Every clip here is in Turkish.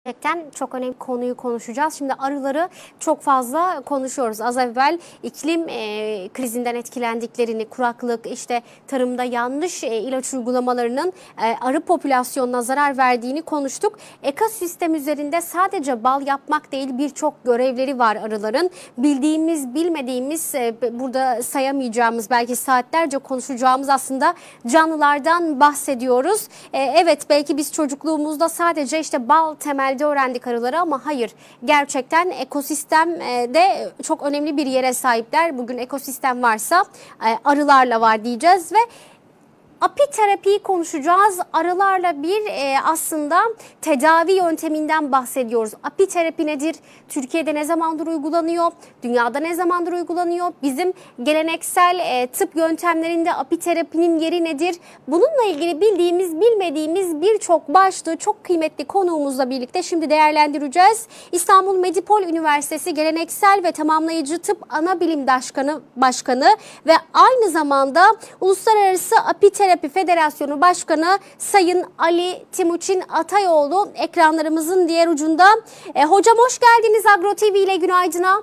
Gerçekten çok önemli konuyu konuşacağız. Şimdi arıları çok fazla konuşuyoruz. Az evvel iklim krizinden etkilendiklerini, kuraklık, işte tarımda yanlış ilaç uygulamalarının arı popülasyonuna zarar verdiğini konuştuk. Ekosistem üzerinde sadece bal yapmak değil, birçok görevleri var arıların. Bildiğimiz, bilmediğimiz, burada sayamayacağımız, belki saatlerce konuşacağımız aslında canlılardan bahsediyoruz. Evet, belki biz çocukluğumuzda sadece işte bal temelde öğrendik arıları ama hayır, gerçekten ekosistemde çok önemli bir yere sahipler. Bugün ekosistem varsa arılarla var diyeceğiz ve apiterapiyi konuşacağız. Arılarla bir aslında tedavi yönteminden bahsediyoruz. Apiterapi nedir? Türkiye'de ne zamandır uygulanıyor? Dünyada ne zamandır uygulanıyor? Bizim geleneksel tıp yöntemlerinde apiterapinin yeri nedir? Bununla ilgili bildiğimiz, bilmediğimiz birçok başlığı çok kıymetli konuğumuzla birlikte şimdi değerlendireceğiz. İstanbul Medipol Üniversitesi Geleneksel ve Tamamlayıcı Tıp Anabilim Başkanı ve aynı zamanda Uluslararası Apiterapi Federasyonu Başkanı Sayın Ali Timuçin Atayoğlu ekranlarımızın diğer ucunda. Hocam hoş geldiniz Agro TV ile günaydın'a.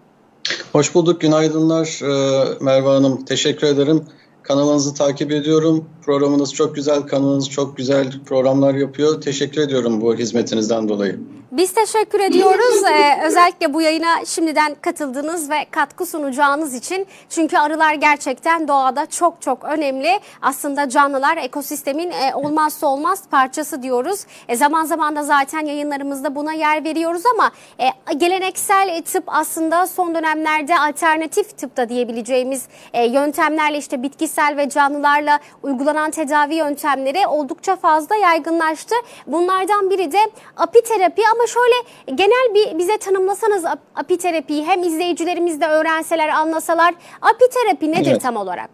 Hoş bulduk, günaydınlar Merve Hanım. Teşekkür ederim. Kanalınızı takip ediyorum. Programınız çok güzel, kanalınız çok güzel programlar yapıyor. Teşekkür ediyorum bu hizmetinizden dolayı. Biz teşekkür ediyoruz. Özellikle bu yayına şimdiden katıldığınız ve katkı sunacağınız için. Çünkü arılar gerçekten doğada çok çok önemli. Aslında canlılar ekosistemin olmazsa olmaz parçası diyoruz. Zaman zaman da zaten yayınlarımızda buna yer veriyoruz ama geleneksel tıp aslında son dönemlerde alternatif tıpta diyebileceğimiz yöntemlerle, işte bitkisel ve canlılarla uygulanan tedavi yöntemleri oldukça fazla yaygınlaştı. Bunlardan biri de apiterapi. Ama şöyle genel bir bize tanımlasanız apiterapiyi, hem izleyicilerimiz de öğrenseler, anlasalar, apiterapi nedir tam olarak?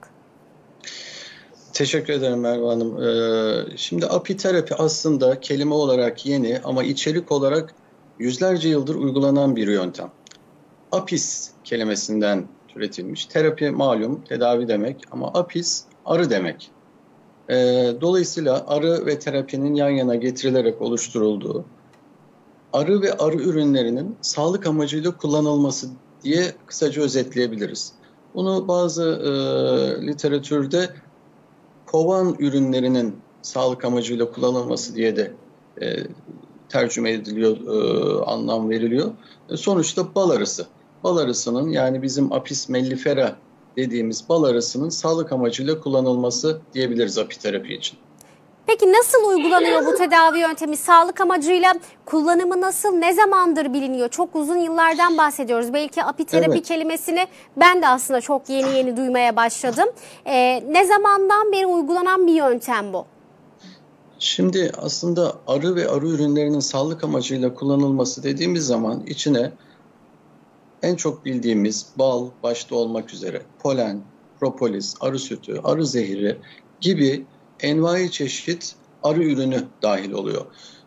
Teşekkür ederim Merve Hanım. Şimdi apiterapi aslında kelime olarak yeni ama içerik olarak yüzlerce yıldır uygulanan bir yöntem. Apis kelimesinden türetilmiş. Terapi malum tedavi demek ama apis arı demek. Dolayısıyla arı ve terapinin yan yana getirilerek oluşturulduğu, arı ve arı ürünlerinin sağlık amacıyla kullanılması diye kısaca özetleyebiliriz. Bunu bazı literatürde kovan ürünlerinin sağlık amacıyla kullanılması diye de tercüme ediliyor, anlam veriliyor. Sonuçta bal arısı. Bal arısının, yani bizim Apis mellifera dediğimiz bal arısının sağlık amacıyla kullanılması diyebiliriz apiterapi için. Peki nasıl uygulanıyor bu tedavi yöntemi? Sağlık amacıyla kullanımı nasıl, ne zamandır biliniyor? Çok uzun yıllardan bahsediyoruz. Belki apiterapi kelimesini ben de aslında çok yeni duymaya başladım. Ne zamandan beri uygulanan bir yöntem bu? Şimdi aslında arı ve arı ürünlerinin sağlık amacıyla kullanılması dediğimiz zaman içine en çok bildiğimiz bal başta olmak üzere polen, propolis, arı sütü, arı zehri gibi envai çeşit arı ürünü dahil oluyor.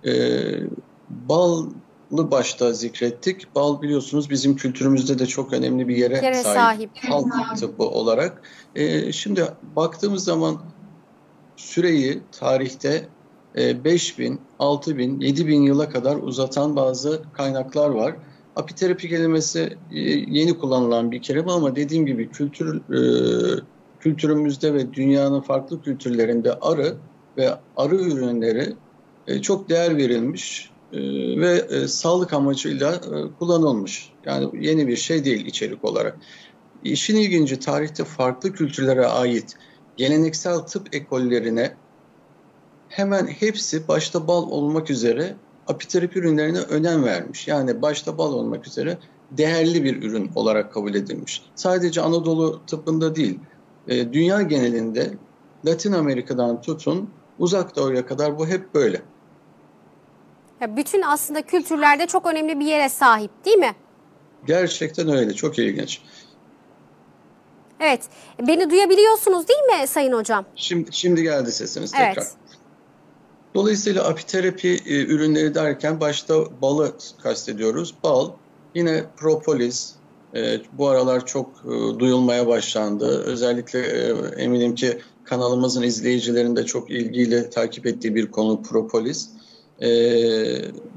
Balı başta zikrettik. Bal biliyorsunuz bizim kültürümüzde de çok önemli bir yere sahip. Halk tıbbı olarak. Şimdi baktığımız zaman süreyi tarihte 5000, 6000, 7000 yıla kadar uzatan bazı kaynaklar var. Apiterapi kelimesi yeni kullanılan bir kelime ama dediğim gibi kültürümüzde ve dünyanın farklı kültürlerinde arı ve arı ürünleri çok değer verilmiş ve sağlık amacıyla kullanılmış. Yani yeni bir şey değil içerik olarak. İşin ilginci, tarihte farklı kültürlere ait geleneksel tıp ekollerine hemen hepsi başta bal olmak üzere apiterapi ürünlerine önem vermiş. Yani başta bal olmak üzere değerli bir ürün olarak kabul edilmiş. Sadece Anadolu tıbbında değil, dünya genelinde Latin Amerika'dan tutun Uzak Doğu'ya kadar bu hep böyle. Bütün aslında kültürlerde çok önemli bir yere sahip, değil mi? Gerçekten öyle, çok ilginç. Evet, beni duyabiliyorsunuz değil mi Sayın Hocam? Şimdi geldi sesiniz tekrar. Evet. Dolayısıyla apiterapi ürünleri derken başta balı kastediyoruz. Bal, yine propolis, bu aralar çok duyulmaya başlandı. Özellikle eminim ki kanalımızın izleyicilerinin de çok ilgiyle takip ettiği bir konu propolis.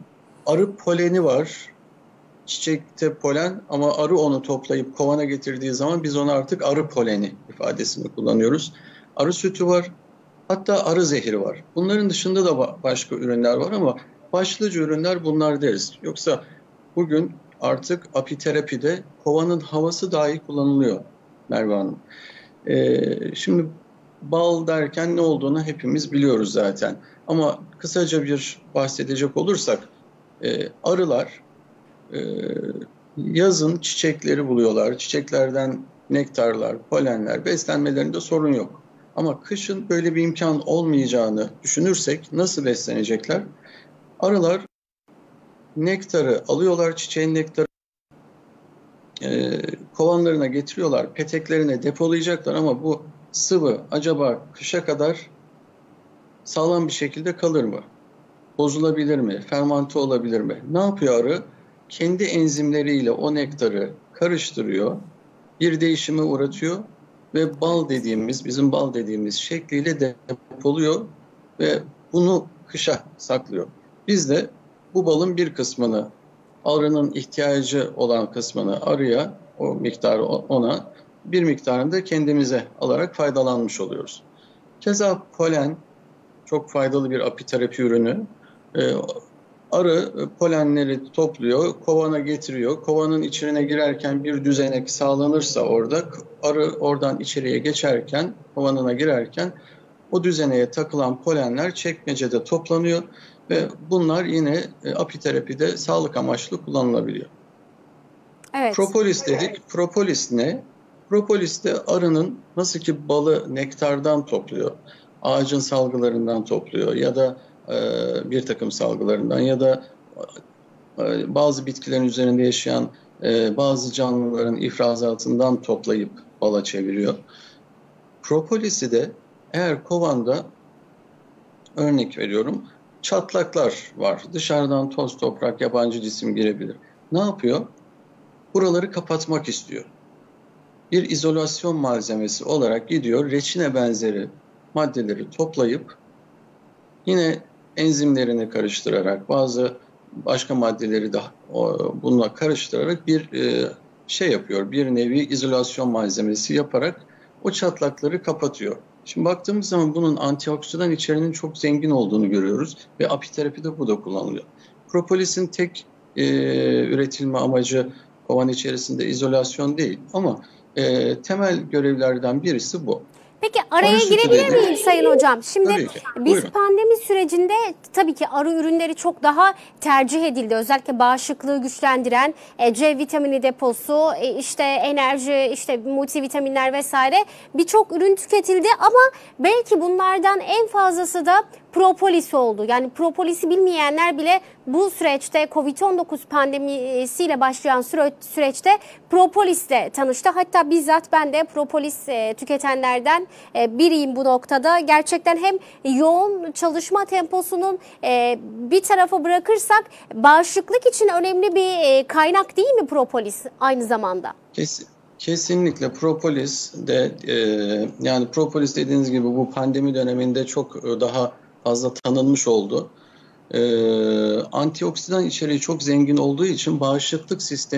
arı poleni var. Çiçekte polen ama arı onu toplayıp kovana getirdiği zaman biz ona artık arı poleni ifadesini kullanıyoruz. Arı sütü var. Hatta arı zehri var. Bunların dışında da başka ürünler var ama başlıca ürünler bunlar deriz. Yoksa bugün artık apiterapide kovanın havası dahi kullanılıyor Merve Hanım. Şimdi bal derken ne olduğunu hepimiz biliyoruz zaten. Ama kısaca bir bahsedecek olursak arılar yazın çiçekleri buluyorlar. Çiçeklerden nektarlar, polenler, beslenmelerinde sorun yok. Ama kışın böyle bir imkan olmayacağını düşünürsek nasıl beslenecekler? Arılar nektarı alıyorlar, çiçeğin nektarı kovanlarına getiriyorlar, peteklerine depolayacaklar ama bu sıvı acaba kışa kadar sağlam bir şekilde kalır mı? Bozulabilir mi? Fermante olabilir mi? Ne yapıyor arı? Kendi enzimleriyle o nektarı karıştırıyor, bir değişime uğratıyor ve bal dediğimiz, bizim bal dediğimiz şekliyle depoluyor ve bunu kışa saklıyor. Biz de bu balın bir kısmını, arının ihtiyacı olan kısmını arıya, o miktarı ona, bir miktarını da kendimize alarak faydalanmış oluyoruz. Keza polen çok faydalı bir apiterapi ürünü. Arı polenleri topluyor, kovana getiriyor. Kovanın içine girerken bir düzenek sağlanırsa orada, arı oradan içeriye geçerken, kovanına girerken o düzeneye takılan polenler çekmecede toplanıyor ve bunlar yine apiterapide sağlık amaçlı kullanılabiliyor. Evet. Propolis dedik. Propolis ne? Propolis de arının nasıl ki balı nektardan topluyor, ağacın salgılarından topluyor ya da bir takım salgılarından ya da bazı bitkilerin üzerinde yaşayan bazı canlıların ifrazatından toplayıp bala çeviriyor. Propolisi de eğer kovanda, örnek veriyorum, çatlaklar var. Dışarıdan toz, toprak, yabancı cisim girebilir. Ne yapıyor? Buraları kapatmak istiyor. Bir izolasyon malzemesi olarak gidiyor, reçine benzeri maddeleri toplayıp yine enzimlerini karıştırarak, bazı başka maddeleri de bununla karıştırarak bir şey yapıyor. Bir nevi izolasyon malzemesi yaparak o çatlakları kapatıyor. Şimdi baktığımız zaman bunun antioksidan içeriğinin çok zengin olduğunu görüyoruz ve apiterapide bu da kullanılıyor. Propolisin tek üretilme amacı kovan içerisinde izolasyon değil ama temel görevlerden birisi bu. Peki araya girebilir miyim Sayın Hocam? Şimdi biz pandemi sürecinde tabii ki arı ürünleri çok daha tercih edildi. Özellikle bağışıklığı güçlendiren C vitamini deposu, işte enerji, işte multivitaminler vesaire birçok ürün tüketildi ama belki bunlardan en fazlası da propolis oldu. Yani propolisi bilmeyenler bile bu süreçte Covid-19 pandemisiyle başlayan süreçte propolisle tanıştı. Hatta bizzat ben de propolis tüketenlerden biriyim bu noktada. Gerçekten hem yoğun çalışma temposunun bir tarafa bırakırsak bağışıklık için önemli bir kaynak değil mi propolis aynı zamanda? Kesinlikle propolis de yani propolis dediğiniz gibi bu pandemi döneminde çok daha fazla tanınmış oldu. Antioksidan içeriği çok zengin olduğu için bağışıklık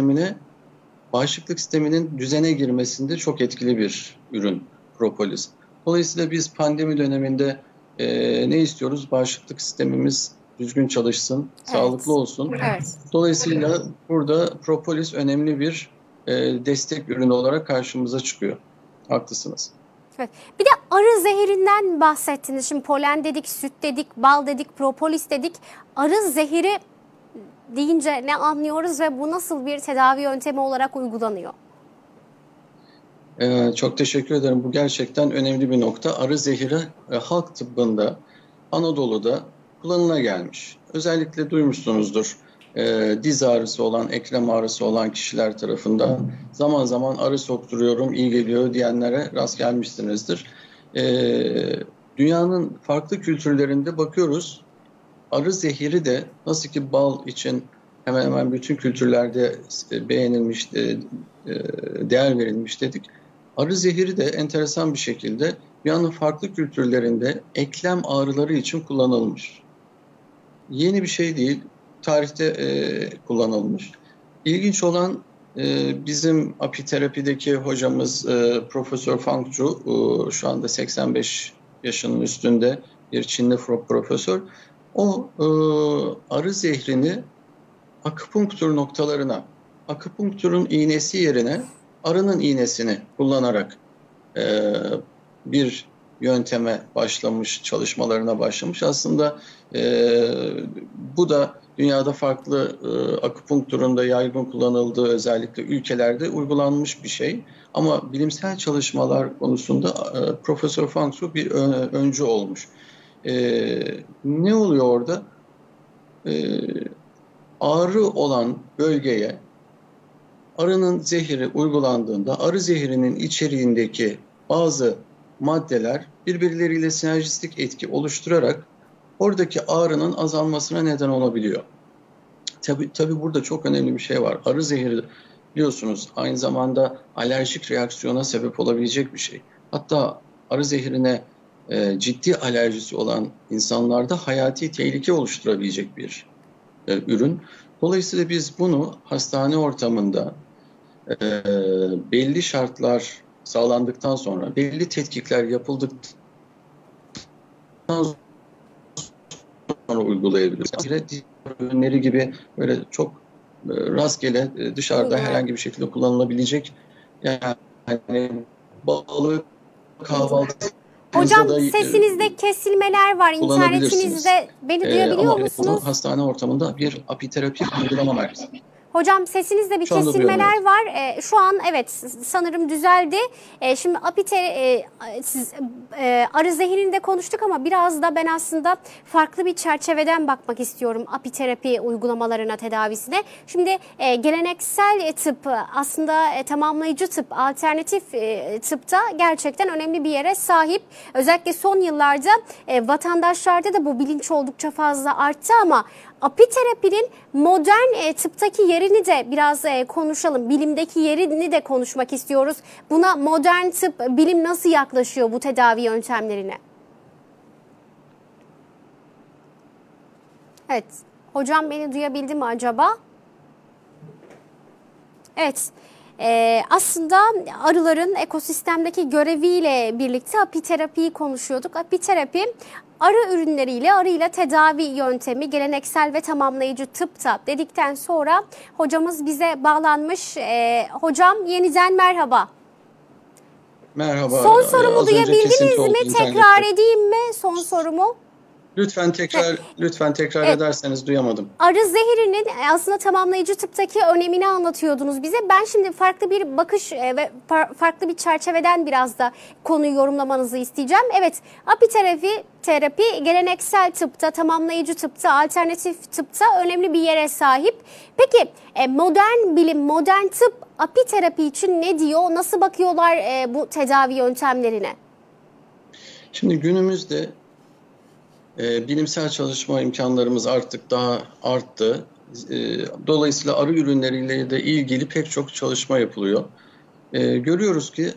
sisteminin düzene girmesinde çok etkili bir ürün propolis. Dolayısıyla biz pandemi döneminde ne istiyoruz? Bağışıklık sistemimiz düzgün çalışsın, sağlıklı olsun. Evet. Dolayısıyla burada propolis önemli bir destek ürünü olarak karşımıza çıkıyor. Haklısınız. Evet. Bir de arı zehirinden bahsettiniz. Şimdi polen dedik, süt dedik, bal dedik, propolis dedik. Arı zehiri deyince ne anlıyoruz ve bu nasıl bir tedavi yöntemi olarak uygulanıyor? Çok teşekkür ederim. Bu gerçekten önemli bir nokta. Arı zehiri halk tıbbında, Anadolu'da kullanıla gelmiş. Özellikle duymuşsunuzdur. Diz ağrısı olan, eklem ağrısı olan kişiler tarafından zaman zaman arı sokturuyorum, iyi geliyor diyenlere rast gelmişsinizdir. Dünyanın farklı kültürlerinde bakıyoruz. Arı zehiri de nasıl ki bal için hemen hemen bütün kültürlerde beğenilmiş, değer verilmiş dedik. Arı zehiri de enteresan bir şekilde dünyanın farklı kültürlerinde eklem ağrıları için kullanılmış. Yeni bir şey değil. tarihte kullanılmış. İlginç olan bizim apiterapideki hocamız Profesör Fang Zhu, şu anda 85 yaşının üstünde bir Çinli profesör. O arı zehrini akupunktur noktalarına, akupunkturun iğnesi yerine arının iğnesini kullanarak bir yönteme başlamış, çalışmalarına başlamış. Aslında bu da dünyada farklı akupunkturun da yaygın kullanıldığı özellikle ülkelerde uygulanmış bir şey. Ama bilimsel çalışmalar konusunda Profesör Fang Zhu bir öncü olmuş. Ne oluyor orada? Ağrı olan bölgeye arının zehri uygulandığında arı zehirinin içeriğindeki bazı maddeler birbirleriyle sinerjistik etki oluşturarak oradaki ağrının azalmasına neden olabiliyor. Tabii burada çok önemli bir şey var. Arı zehri biliyorsunuz aynı zamanda alerjik reaksiyona sebep olabilecek bir şey. Hatta arı zehrine ciddi alerjisi olan insanlarda hayati tehlike oluşturabilecek bir ürün. Dolayısıyla biz bunu hastane ortamında belli şartlar sağlandıktan sonra, belli tetkikler yapıldıktan sonra uygulayabiliriz. Ürünleri gibi böyle çok rastgele dışarıda herhangi bir şekilde kullanılabilecek yani balık kahvaltı. Hocam sesinizde kesilmeler var. İnternetinizde beni duyabiliyor musunuz? Ama hastane ortamında bir apiterapi uygulama merkezi. Hocam sesinizde bir kesilmeler var. Şu an evet sanırım düzeldi. Şimdi arı zehrinde konuştuk ama biraz da ben aslında farklı bir çerçeveden bakmak istiyorum apiterapi uygulamalarına, tedavisine. Şimdi geleneksel tıp aslında tamamlayıcı tıp, alternatif tıpta gerçekten önemli bir yere sahip. Özellikle son yıllarda vatandaşlarda da bu bilinç oldukça fazla arttı ama apiterapinin modern tıptaki yerini de biraz konuşalım. Bilimdeki yerini de konuşmak istiyoruz. Buna modern tıp, bilim nasıl yaklaşıyor bu tedavi yöntemlerine? Evet. Hocam beni duyabildi mi acaba? Evet. Aslında arıların ekosistemdeki göreviyle birlikte apiterapiyi konuşuyorduk. Apiterapi arı ürünleriyle, arıyla tedavi yöntemi, geleneksel ve tamamlayıcı tıpta dedikten sonra hocamız bize bağlanmış. Hocam yeniden merhaba. Merhaba. Son sorumu duyabildiniz mi? Tekrar edeyim mi son sorumu? Lütfen tekrar evet. Ederseniz duyamadım. Arı zehirinin aslında tamamlayıcı tıptaki önemini anlatıyordunuz bize. Ben şimdi farklı bir bakış ve farklı bir çerçeveden biraz da konuyu yorumlamanızı isteyeceğim. Evet, apiterapi geleneksel tıpta, tamamlayıcı tıpta, alternatif tıpta önemli bir yere sahip. Peki modern bilim, modern tıp apiterapi için ne diyor? Nasıl bakıyorlar bu tedavi yöntemlerine? Şimdi günümüzde bilimsel çalışma imkanlarımız artık daha arttı. Dolayısıyla arı ürünleriyle de ilgili pek çok çalışma yapılıyor. Görüyoruz ki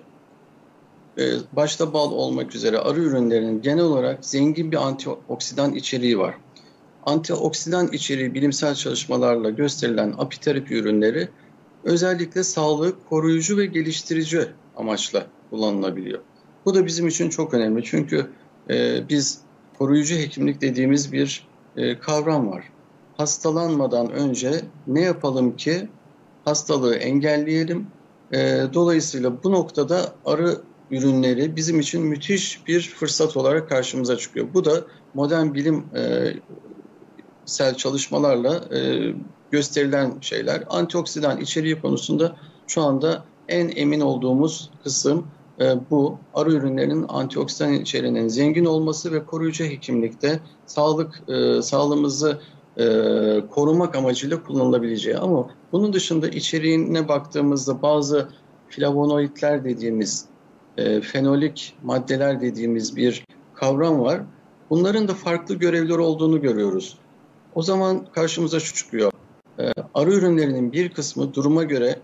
başta bal olmak üzere arı ürünlerinin genel olarak zengin bir antioksidan içeriği var. Antioksidan içeriği bilimsel çalışmalarla gösterilen apiterapi ürünleri özellikle sağlığı koruyucu ve geliştirici amaçla kullanılabiliyor. Bu da bizim için çok önemli çünkü biz koruyucu hekimlik dediğimiz bir kavram var. Hastalanmadan önce ne yapalım ki hastalığı engelleyelim. Dolayısıyla bu noktada arı ürünleri bizim için müthiş bir fırsat olarak karşımıza çıkıyor. Bu da modern bilimsel çalışmalarla gösterilen şeyler. Antioksidan içeriği konusunda şu anda en emin olduğumuz kısım bu. Arı ürünlerinin antioksidan içeriğinin zengin olması ve koruyucu hekimlikte sağlığımızı korumak amacıyla kullanılabileceği. Ama bunun dışında içeriğine baktığımızda bazı flavonoidler dediğimiz, fenolik maddeler dediğimiz bir kavram var. Bunların da farklı görevleri olduğunu görüyoruz. O zaman karşımıza şu çıkıyor. Arı ürünlerinin bir kısmı duruma göre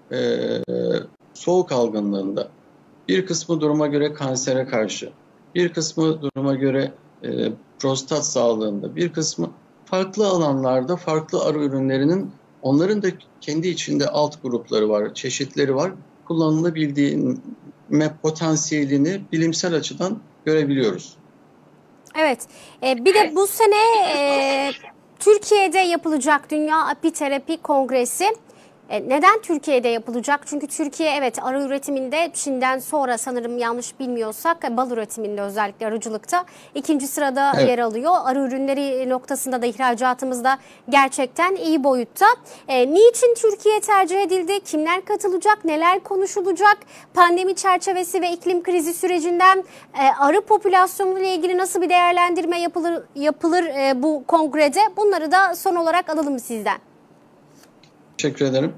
soğuk algınlığında, bir kısmı duruma göre kansere karşı, bir kısmı duruma göre prostat sağlığında, bir kısmı farklı alanlarda farklı arı ürünlerinin onların da kendi içinde alt grupları var, çeşitleri var. Kullanılabildiğine potansiyelini bilimsel açıdan görebiliyoruz. Evet, bir de bu sene Türkiye'de yapılacak Dünya Apiterapi Kongresi. Neden Türkiye'de yapılacak? Çünkü Türkiye evet arı üretiminde Çin'den sonra sanırım yanlış bilmiyorsak bal üretiminde özellikle arıcılıkta ikinci sırada yer alıyor. Arı ürünleri noktasında da ihracatımızda gerçekten iyi boyutta. Niçin Türkiye tercih edildi? Kimler katılacak? Neler konuşulacak? Pandemi çerçevesi ve iklim krizi sürecinden arı popülasyonu ile ilgili nasıl bir değerlendirme yapılır bu kongrede? Bunları da son olarak alalım sizden. Teşekkür ederim.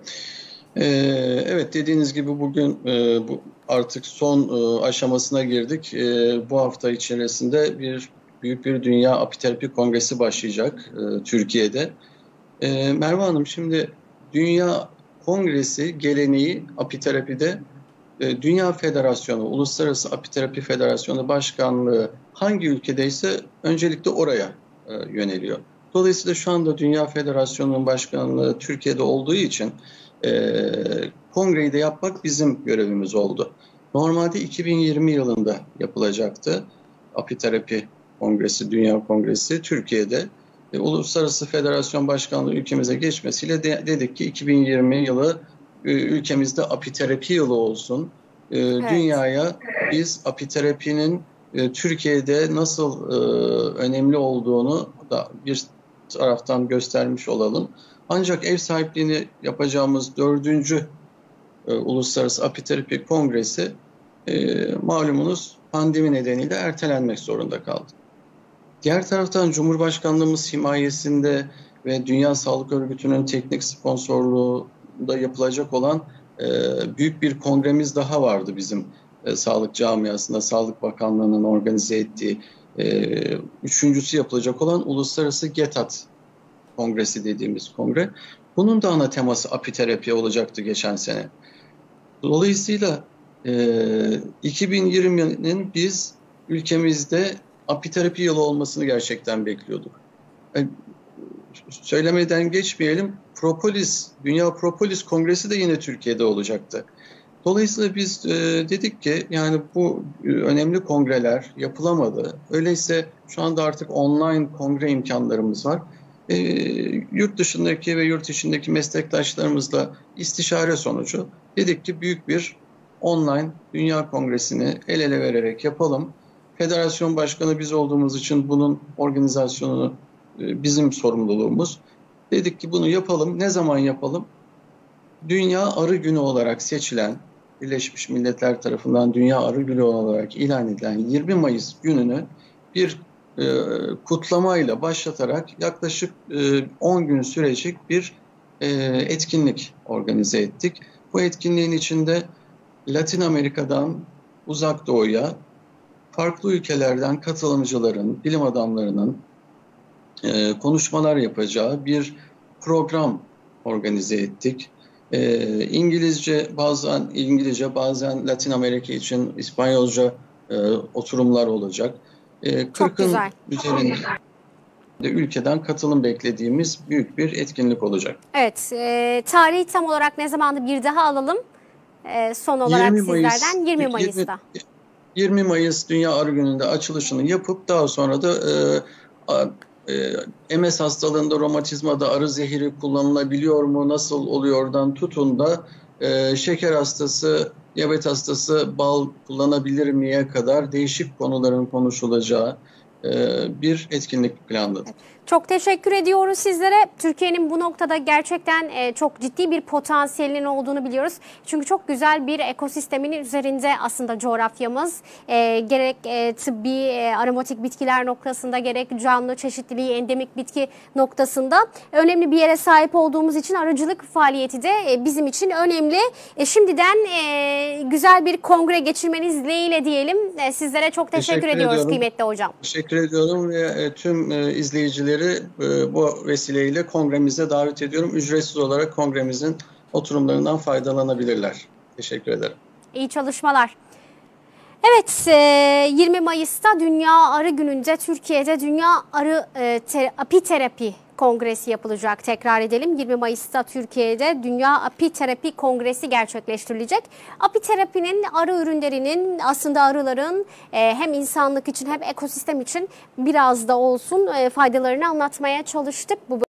Evet, dediğiniz gibi bugün bu artık son aşamasına girdik. Bu hafta içerisinde büyük bir Dünya Apiterapi Kongresi başlayacak Türkiye'de. Merve Hanım, şimdi Dünya Kongresi geleneği apiterapide Dünya Federasyonu, Uluslararası Apiterapi Federasyonu Başkanlığı hangi ülkedeyse öncelikle oraya yöneliyor. Dolayısıyla şu anda Dünya Federasyonu'nun başkanlığı Türkiye'de olduğu için kongreyi de yapmak bizim görevimiz oldu. Normalde 2020 yılında yapılacaktı Apiterapi Kongresi, Dünya Kongresi Türkiye'de. Uluslararası Federasyon Başkanlığı ülkemize geçmesiyle dedik ki 2020 yılı ülkemizde apiterapi yılı olsun. Evet. Dünyaya biz apiterapinin Türkiye'de nasıl önemli olduğunu da bir taraftan göstermiş olalım. Ancak ev sahipliğini yapacağımız 4. Uluslararası Apiterapi Kongresi malumunuz pandemi nedeniyle ertelenmek zorunda kaldı. Diğer taraftan Cumhurbaşkanlığımız himayesinde ve Dünya Sağlık Örgütü'nün teknik sponsorluğunda yapılacak olan büyük bir kongremiz daha vardı bizim sağlık camiasında, Sağlık Bakanlığı'nın organize ettiği. Üçüncüsü yapılacak olan Uluslararası GETAT Kongresi dediğimiz kongre. Bunun da ana teması apiterapi olacaktı geçen sene. Dolayısıyla 2020'nin biz ülkemizde apiterapi yılı olmasını gerçekten bekliyorduk. Söylemeden geçmeyelim, Dünya Propolis Kongresi de yine Türkiye'de olacaktı. Dolayısıyla biz dedik ki yani bu önemli kongreler yapılamadı. Öyleyse şu anda artık online kongre imkanlarımız var. Yurt dışındaki ve yurt içindeki meslektaşlarımızla istişare sonucu dedik ki büyük bir online dünya kongresini el ele vererek yapalım. Federasyon başkanı biz olduğumuz için bunun organizasyonu bizim sorumluluğumuz. Dedik ki bunu yapalım. Ne zaman yapalım? Dünya Arı Günü olarak seçilen, Birleşmiş Milletler tarafından Dünya Arı Günü olarak ilan edilen 20 Mayıs gününü bir kutlamayla başlatarak yaklaşık 10 gün sürecek bir etkinlik organize ettik. Bu etkinliğin içinde Latin Amerika'dan Uzak Doğu'ya farklı ülkelerden katılımcıların, bilim adamlarının konuşmalar yapacağı bir program organize ettik. İngilizce bazen Latin Amerika için İspanyolca oturumlar olacak. 40'ın üzerinde ülkeden katılım beklediğimiz büyük bir etkinlik olacak. Evet, tarihi tam olarak ne zamandı bir daha alalım? Son olarak sizlerden 20 Mayıs'ta. 20 Mayıs Dünya Arı Günü'nde açılışını yapıp daha sonra da MS hastalığında, romatizmada arı zehri kullanılabiliyor mu, nasıl oluyordan tutun da şeker hastası, diyabet hastası bal kullanabilir miye kadar değişik konuların konuşulacağı bir etkinlik planladık. Çok teşekkür ediyoruz sizlere. Türkiye'nin bu noktada gerçekten çok ciddi bir potansiyelinin olduğunu biliyoruz. Çünkü çok güzel bir ekosistemin üzerinde aslında coğrafyamız. Gerek tıbbi aromatik bitkiler noktasında gerek canlı çeşitliliği endemik bitki noktasında önemli bir yere sahip olduğumuz için arıcılık faaliyeti de bizim için önemli. Şimdiden güzel bir kongre geçirmeniz dileğiyle diyelim. Sizlere çok teşekkür ediyoruz kıymetli hocam. Teşekkür ediyorum ve tüm izleyicileri bu vesileyle kongremize davet ediyorum. Ücretsiz olarak kongremizin oturumlarından faydalanabilirler. Teşekkür ederim. İyi çalışmalar. Evet, 20 Mayıs'ta Dünya Arı Günü'nde Türkiye'de Dünya Apiterapi Kongresi yapılacak. Tekrar edelim, 20 Mayıs'ta Türkiye'de Dünya Apiterapi Kongresi gerçekleştirilecek. Apiterapinin, arı ürünlerinin, aslında arıların hem insanlık için hem ekosistem için biraz da olsun faydalarını anlatmaya çalıştık. Bu